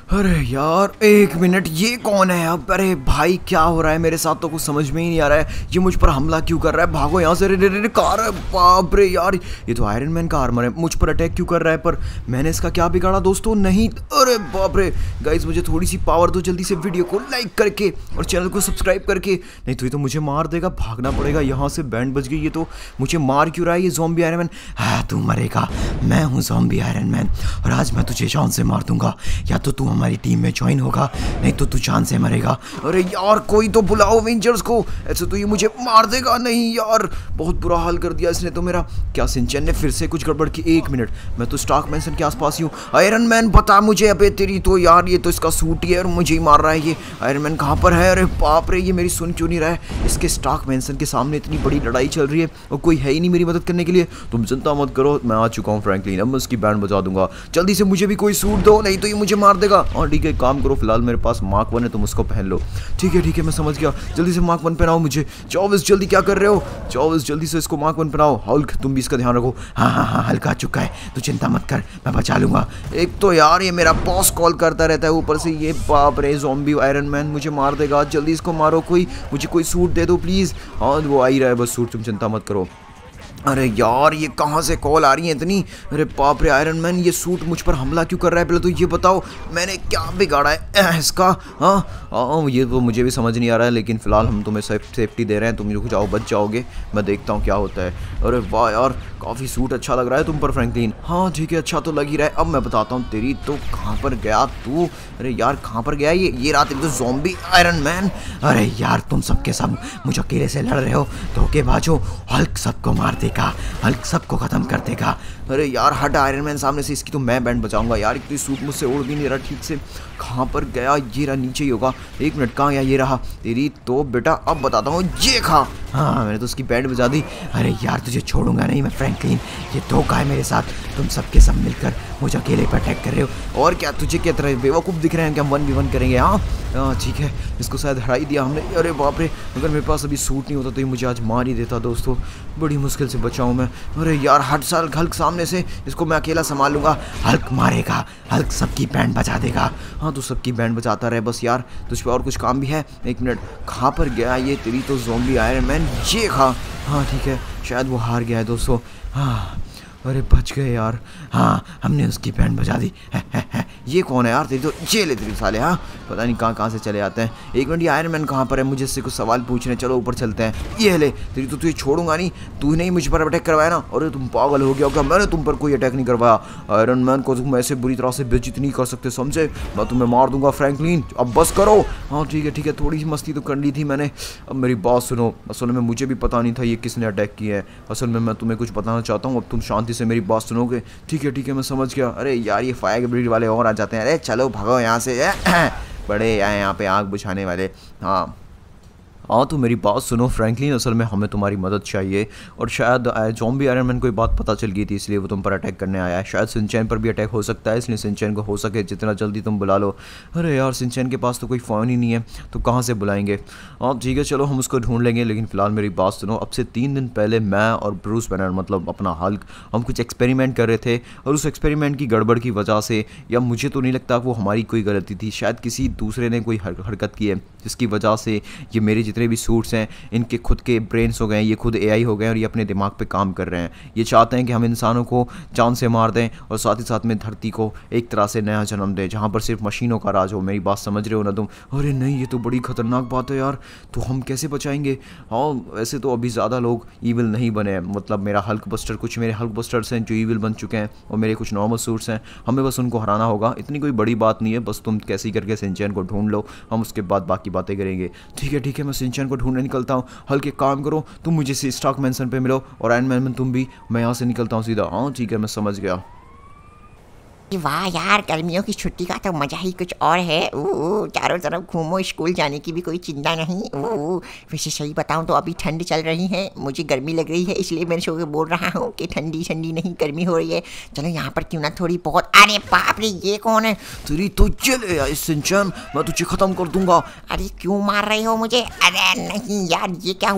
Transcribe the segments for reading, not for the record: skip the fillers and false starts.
अरे यार एक मिनट, ये कौन है अब? अरे भाई क्या हो रहा है मेरे साथ? तो कुछ समझ में ही नहीं आ रहा है। ये मुझ पर हमला क्यों कर रहा है? भागो यहाँ से। रे कार है, बाप रे यार, ये तो आयरन मैन का आर्मर है। मुझ पर अटैक क्यों कर रहा है? पर मैंने इसका क्या बिगाड़ा दोस्तों? नहीं, अरे बाप रे गाइस, मुझे थोड़ी सी पावर दो जल्दी से, वीडियो को लाइक करके और चैनल को सब्सक्राइब करके। नहीं तो ये तो मुझे मार देगा। भागना पड़ेगा यहाँ से। बैंड बज गई। ये तो मुझे मार क्यों रहा है ये ज़ॉम्बी आयरन मैन? हाँ तू मरेगा, मैं हूँ ज़ॉम्बी आयरन मैन और आज मैं तुझे जान से मार दूंगा। या तो तू हमारी टीम में ज्वाइन होगा, नहीं तो तू जान से मरेगा। अरे यार कोई तो बुलाओ अवेंजर्स को, ऐसे तो ये मुझे मार देगा। नहीं यार, बहुत बुरा हाल कर दिया इसने तो मेरा। क्या सिंचन ने फिर से कुछ गड़बड़ की? एक मिनट, मैं तो स्टार्क मैंसन के आसपास ही हूँ। आयरन मैन बता मुझे। अबे तेरी तो यार, ये तो इसका सूट ही है और मुझे ही मार रहा है ये। आयरन मैन कहाँ पर है? अरे बाप रे, ये मेरी सुन क्यों नहीं रहा है? इसके स्टार्क मैंसन के सामने इतनी बड़ी लड़ाई चल रही है और कोई है ही नहीं मेरी मदद करने के लिए। तुम चिंता मत करो, मैं आ चुका हूँ फ्रैंकलिन। अब मैं उसकी बैंड बजा दूंगा। जल्दी से मुझे भी कोई सूट दो, नहीं तो ये मुझे मार देगा। और ठीक है, काम करो, फिलहाल मेरे पास मार्क 1 है, तुम उसको पहन लो। ठीक है मैं समझ गया। जल्दी से मार्क 1 पहनाओ मुझे। 24 जल्दी क्या कर रहे हो? 24 जल्दी से इसको मार्क 1 पहनाओ। हल्क तुम भी इसका ध्यान रखो। हाँ हल्क आ चुका है, तू चिंता मत कर, मैं बचा लूंगा। एक तो यार ये मेरा बॉस कॉल करता रहता है, ऊपर से ये बाप रे ज़ॉम्बी आयरन मैन मुझे मार देगा। जल्दी इसको मारो, कोई मुझे कोई सूट दे दो प्लीज़। हाँ वो आ ही रहा है बस सूट, तुम चिंता मत करो। अरे यार ये कहाँ से कॉल आ रही है इतनी? अरे बाप रे आयरन मैन, ये सूट मुझ पर हमला क्यों कर रहा है? पहले तो ये बताओ मैंने क्या बिगाड़ा है इसका? हाँ ये तो मुझे भी समझ नहीं आ रहा है, लेकिन फिलहाल हम तुम्हें सेफ्टी दे रहे हैं। तुम रुक जाओ, बच जाओगे, मैं देखता हूँ क्या होता है। अरे वाह यार, काफ़ी सूट अच्छा लग रहा है तुम पर फ्रैंकलिन। हाँ ठीक है, अच्छा तो लग ही रहा है। अब मैं बताता हूँ तेरी तो कहाँ पर गया तू? अरे यार कहाँ पर गया ये रात तो ज़ॉम्बी आयरन मैन। अरे यार तुम सबके सब मुझे अकेले से लड़ रहे हो, धोखेबाजो। हल्क सबको मार देगा, हल्क सबको खत्म कर देगा। अरे यार हट आयरन मैन सामने से, इसकी तो मैं बैंड बचाऊंगा यार। एक तो सूट मुझसे उड़ भी नहीं रहा ठीक से। कहाँ पर गया? ये रहा, नीचे ही होगा। एक मिनट, कहाँ गया? ये रहा। तेरी तो बेटा अब बताता हूँ, ये खा। हाँ मैंने तो उसकी बैंड बजा दी। अरे यार तुझे छोड़ूंगा नहीं मैं फ्रैंकलिन, ये धोखा है मेरे साथ। तुम सबके सब मिलकर मुझे अकेले पर अटैक कर रहे हो। और क्या तुझे क्या तरह बेवकूफ़ दिख रहे हैं कि हम 1v1 करेंगे? हाँ ठीक है, इसको शायद हरा ही दिया हमने। अरे बाप रे, अगर मेरे पास अभी सूट नहीं होता तो ये मुझे आज मार ही देता दोस्तों। बड़ी मुश्किल से बचा हूँ मैं। अरे यार हट साल हल्क सामने से, इसको मैं अकेला संभाल लूँगा। हल्क मारेगा, हल्क सबकी बैंड बजा देगा। हाँ तो सबकी बैंड बजाता रहे बस यार, तुझ पर और कुछ काम भी है? एक मिनट, कहाँ पर गया ये? तेरी तो ज़ॉम्बी आयरन मैन, ये खा। हाँ ठीक है, शायद वो हार गया है दोस्तों। हाँ अरे बच गए यार। हाँ हमने उसकी बैंड बजा दी। है। ये कौन है यार? तेरी तो जेल है तेरी साले। हाँ पता नहीं कहाँ से चले आते हैं। एक मिनट, ये आयरन मैन कहाँ पर है? मुझे इससे कुछ सवाल पूछने, चलो ऊपर चलते हैं। ये ले, तेरी तो तुझे छोड़ूंगा नहीं। तूने ही मुझ पर अटैक करवाया ना? अरे तुम पागल हो गया क्या? मैंने तुम पर कोई अटैक नहीं करवाया। आयरन मैन को तुम ऐसे बुरी तरह से बेइज्जत नहीं कर सकते, समझे? मैं तुम्हें मार दूंगा फ्रैंकलिन, अब बस करो। हाँ ठीक है, थोड़ी सी मस्ती तो कर ली थी मैंने। अब मेरी बात सुनो, असल में मुझे भी पता नहीं था ये किसने अटैक किया है। असल में मैं तुम्हें कुछ बताना चाहता हूँ, अब तुम शांति से मेरी बात सुनोगे? ठीक है मैं समझ गया। अरे यार ये फायर ब्रिगेड वाले और आ जाते हैं। अरे चलो भागो यहाँ से। बड़े आए यहाँ पे आग बुझाने वाले। हाँ तो मेरी बात सुनो फ्रैंकलिन, असल में हमें तुम्हारी मदद चाहिए। और शायद ज़ॉम्बी आयरन मैन को बात पता चल गई थी, इसलिए वो तुम पर अटैक करने आया है। शायद सिंचैन पर भी अटैक हो सकता है, इसलिए सिंचैन को हो सके जितना जल्दी तुम बुला लो। अरे यार सिंचैन के पास तो कोई फ़ोन ही नहीं है, तो कहाँ से बुलाएंगे? ठीक है चलो हम उसको ढूंढ लेंगे, लेकिन फ़िलहाल मेरी बात सुनो। अब से 3 दिन पहले मैं और ब्रूस बैनर, मतलब अपना हल्क, हम कुछ एक्सपेरिमेंट कर रहे थे। और उस एक्सपेरिमेंट की गड़बड़ की वजह से, या मुझे तो नहीं लगता वो हमारी कोई गलती थी, शायद किसी दूसरे ने कोई हरकत की है, जिसकी वजह से ये मेरे जितने भी सूट्स हैं इनके खुद के ब्रेन्स हो गए हैं, ये खुद एआई हो गए हैं और ये अपने दिमाग पे काम कर रहे हैं। ये चाहते हैं कि हम इंसानों को जान से मार दें और साथ ही साथ में धरती को एक तरह से नया जन्म दें, जहाँ पर सिर्फ मशीनों का राज हो। मेरी बात समझ रहे हो ना तुम? अरे नहीं, ये तो बड़ी खतरनाक बात है यार, तो हम कैसे बचाएंगे? हाँ वैसे तो अभी ज़्यादा लोग ईविल नहीं बने हैं, मतलब मेरा हल्क बस्टर, कुछ मेरे हल्क बस्टर्स हैं जो ईविल बन चुके हैं और मेरे कुछ नॉर्मल सूट्स हैं। हमें बस उनको हराना होगा, इतनी कोई बड़ी बात नहीं है। बस तुम कैसे करके सिंचैन को ढूंढ लो, हम उसके बाद बाकी बातें करेंगे। ठीक है मैं सिंचैन को ढूंढने निकलता हूँ। हल्के काम करो, तुम मुझे स्टार्क मैंसन पे मिलो और आयरन मैन तुम भी। मैं यहाँ से निकलता हूँ सीधा। हाँ ठीक है मैं समझ गया। वाह यार, गर्मियों की छुट्टी का तो मज़ा ही कुछ और है। चारों तरफ घूमो, स्कूल जाने की भी कोई चिंता नहीं। वैसे सही बताऊं तो अभी ठंड चल रही है, मुझे गर्मी लग रही है, इसलिए मैं शो बोल रहा हूँ कि ठंडी नहीं गर्मी हो रही है। चलो यहाँ पर क्यों ना थोड़ी बहुत। अरे बाप रे, ये कौन है? तेरी तो चले सिंचैन, मैं तुझे खत्म कर दूंगा। अरे क्यों मार रहे हो मुझे? अरे नहीं यार, ये क्या हुआ?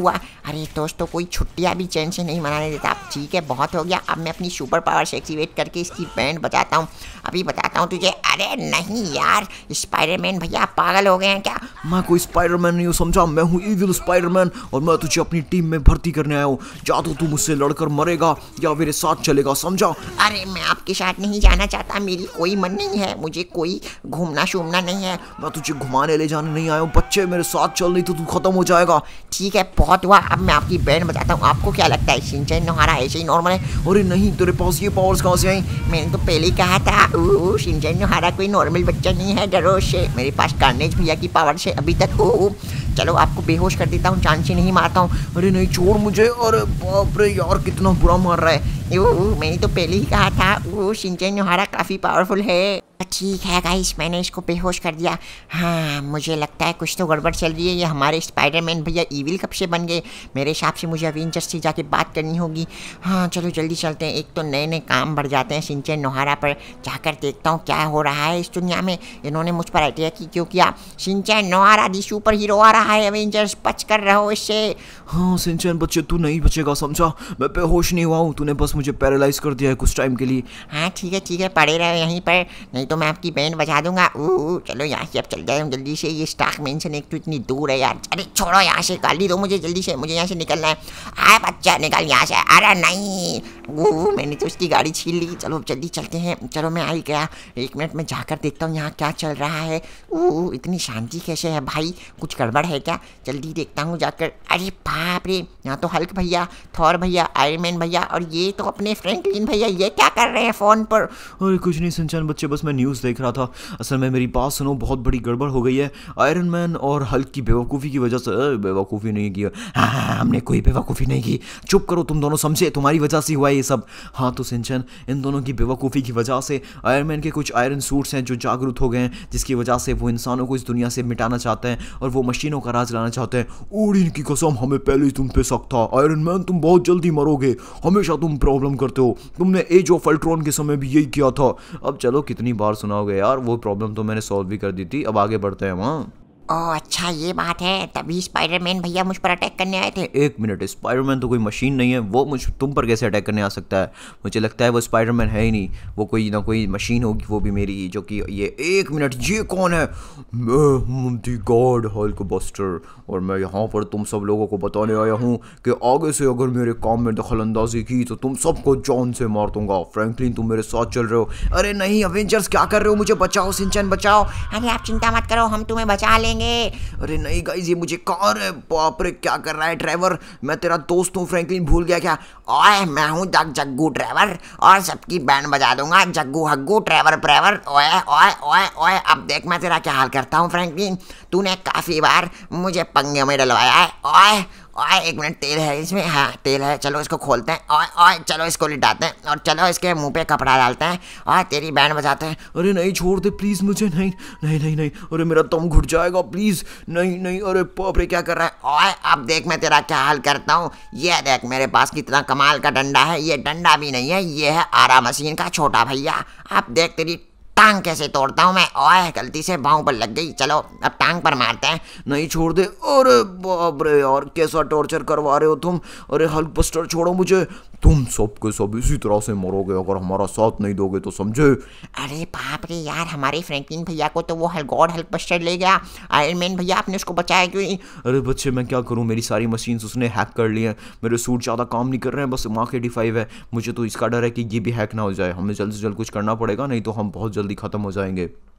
अरे दोस्त तो कोई छुट्टियाँ भी चैन से नहीं मनाने देता। अब ठीक है, बहुत हो गया। अब मैं अपनी सुपर पावर से एक्टिवेट करके इसकी बैंड बजाता हूँ। अभी बताता हूँ तुझे। अरे नहीं यार, स्पाइडरमैन भैया आप पागल हो गए हैं क्या? मैं कोई स्पाइडरमैन नहीं हूँ, समझा? मैं हूँ इविल स्पाइडरमैन और मैं तुझे अपनी टीम में भर्ती करने आया हूँ। या तो तू मुझसे लड़कर मरेगा या मेरे साथ चलेगा, समझा? अरे मैं आपके साथ नहीं जाना चाहता, मेरी कोई मन नहीं है, मुझे कोई घूमना शूमना नहीं है। मैं तुझे घुमाने ले जाने नहीं आया हूँ बच्चे, मेरे साथ चल, नहीं तो तू खत्म हो जाएगा। ठीक है, बहुत हुआ। अब मैं आपकी बैंड बजाता हूँ। आपको क्या लगता है शिनचैन नोहारा ऐसे ही नॉर्मल है? अरे नहीं, तेरे पास ये पावर्स कहाँ से आई? मैंने तो पहले ही कहा था शिनचैन नोहारा कोई नॉर्मल बच्चा नहीं है, डरो से। मेरे पास कार्नेज भैया की पावर से अभी तक चलो आपको बेहोश कर देता हूँ, जान से नहीं मारता हूँ। अरे नहीं, छोड़ मुझे। अरे बाप रे यार, कितना बुरा मार रहा है। मैंने तो पहले ही कहा था शिनचैन नोहारा काफ़ी पावरफुल है। ठीक है गाइस, मैंने इसको बेहोश कर दिया। हाँ, मुझे लगता है कुछ तो गड़बड़ चल रही है। ये हमारे स्पाइडरमैन भैया ईविल कब से बन गए? मेरे हिसाब से मुझे अवेंजर्स से जाके बात करनी होगी। हाँ चलो जल्दी चलते हैं। एक तो नए नए काम बढ़ जाते हैं शिनचैन नोहारा पर। जाकर देखता हूँ क्या हो रहा है इस दुनिया में। इन्होंने मुझ पर अटैक क्यों किया? Shinchan Nohara the super hero आ रहा है, अवेंजर्स बच कर रहो इससे। हाँ शिनचैन बच्चे, तू नहीं बचेगा, समझा? मैं बेहोश नहीं हुआ हूँ, तूने बस मुझे पैरालाइज कर दिया है कुछ टाइम के लिए। हाँ ठीक है, पड़े रहे यहीं पर, नहीं तो मैं आपकी बैंड बजा दूंगा। चलो यहाँ से अब चल जाए हम जल्दी से। ये स्टार्क मेंशन एक तो इतनी दूर है यार। अरे छोड़ो, यहाँ से गाली दो मुझे जल्दी से, मुझे यहाँ से निकलना है। आए बच्चा निकल यहाँ से। अरे नहीं, मैंने तो उसकी गाड़ी छीन ली। चलो जल्दी चलते हैं। चलो मैं आ ही गया, 1 मिनट में जाकर देखता हूँ यहाँ क्या चल रहा है। इतनी शांति कैसे है भाई? कुछ गड़बड़ है क्या? जल्दी देखता हूँ जाकर। अरे बाप रे, यहाँ तो हल्क भैया, थॉर भैया, आयरन मैन भैया और ये तो अपने फ्रैंकलिन भैया, ये क्या कर रहे हैं फ़ोन पर? अरे कुछ नहीं शिनचैन बच्चे, बस मैं न्यूज़ देख रहा था। असल में मेरी बात सुनो, बहुत बड़ी गड़बड़ हो गई है आयरन मैन और हल्क की बेवकूफ़ी की वजह से। बेवकूफ़ी नहीं की, हाँ हमने कोई बेवकूफ़ी नहीं की। चुप करो तुम दोनों, समझे? तुम्हारी वजह से हुआ ये सब। हाँ तो शिनचैन, इन दोनों की बेवकूफ़ी की वजह से आयरन मैन के कुछ आयरन सूट्स हैं जो जागरूक हो गए हैं, जिसकी वजह से वो इंसानों को इस दुनिया से मिटाना चाहते हैं और वो मशीनों का राज लाना चाहते हैं। और इनकी कसम, हमें पहले ही तुम पे शक था। आयरन मैन तुम बहुत जल्दी मरोगे, हमेशा तुम प्रॉब्लम करते हो। तुमने एज ऑफ अल्ट्रॉन के समय भी यही किया था। अब चलो कितनी बार सुनाओगे यार, वो प्रॉब्लम तो मैंने सॉल्व भी कर दी थी। अब आगे बढ़ते हैं वहाँ। ओह अच्छा ये बात है, तभी स्पाइडरमैन भैया मुझ पर अटैक करने आए थे। एक मिनट, स्पाइडरमैन तो कोई मशीन नहीं है, वो मुझ तुम पर कैसे अटैक करने आ सकता है? मुझे लगता है वो स्पाइडरमैन है ही नहीं, वो कोई ना कोई मशीन होगी, वो भी मेरी, जो कि ये। एक मिनट, ये कौन है? मैं हूँ द गॉड हल्क बस्टर और मैं यहाँ पर तुम सब लोगों को बताने आया हूँ कि आगे से अगर मेरे काम में दखल अंदाजी की तो तुम सबको जान से मार दूंगा। फ्रैंकलिन तुम मेरे साथ चल रहे हो? अरे नहीं अवेंजर्स, क्या कर रहे हो? मुझे बचाओ, शिनचैन बचाओ। अरे आप चिंता मत करो, हम तुम्हें बचा लेंगे। अरे नहीं गाइस, ये मुझे कार है। बाप रे, क्या कर रहा है ड्राइवर? मैं तेरा दोस्त हूँ, फ्रैंकलिन भूल गया क्या? ओए मैं हूँ जग्गू ड्राइवर और सबकी बैंड बजा दूंगा। जग्गू हग्गू ड्राइवर प्रेवर। ओए ओए ओए ओए, अब देख मैं तेरा क्या हाल करता हूँ फ्रैंकलिन। तूने काफ़ी बार मुझे पंगे में डलवाया है। ओए ओए, 1 मिनट, तेल है इसमें? हाँ तेल है, चलो इसको खोलते हैं। ओए ओए, चलो इसको लिटाते हैं और चलो इसके मुंह पे कपड़ा डालते हैं और तेरी बैंड बजाते हैं। अरे नहीं, छोड़ दे प्लीज़ मुझे। नहीं नहीं नहीं नहीं, अरे मेरा दम घुट जाएगा, प्लीज़। नहीं नहीं, अरे बाप रे, क्या कर रहा है? ओए अब देख मैं तेरा क्या हाल करता हूँ। ये देख मेरे पास कितना कमाल का डंडा है। ये डंडा भी नहीं है, ये है आरा मशीन का छोटा भैया। अब देख तेरी टांग कैसे तोड़ता हूँ मैं। ओए गलती से बाहों पर लग गई, चलो अब टांग पर मारते हैं। नहीं छोड़ दे। अरे बाप रे यार, कैसा टॉर्चर करवा रहे हो तुम? अरे हल्क बस्टर छोड़ो मुझे। तुम सब के सब इसी तरह से मरोगे अगर हमारा साथ नहीं दोगे तो, समझे? अरे बाप रे यार, हमारे फ्रैंकलिन भैया को तो वो गॉड हल्क बस्टर ले गया। आयरन मैन भैया आपने उसको बचाया क्यों नहीं? अरे बच्चे मैं क्या करूं, मेरी सारी मशीन्स उसने हैक कर ली हैं। मेरे सूट ज़्यादा काम नहीं कर रहे हैं, बस मार्क 85 है। मुझे तो इसका डर है कि ये भी हैक ना हो जाए। हमें जल्द से जल्द कुछ करना पड़ेगा, नहीं तो हम बहुत जल्दी ख़त्म हो जाएंगे।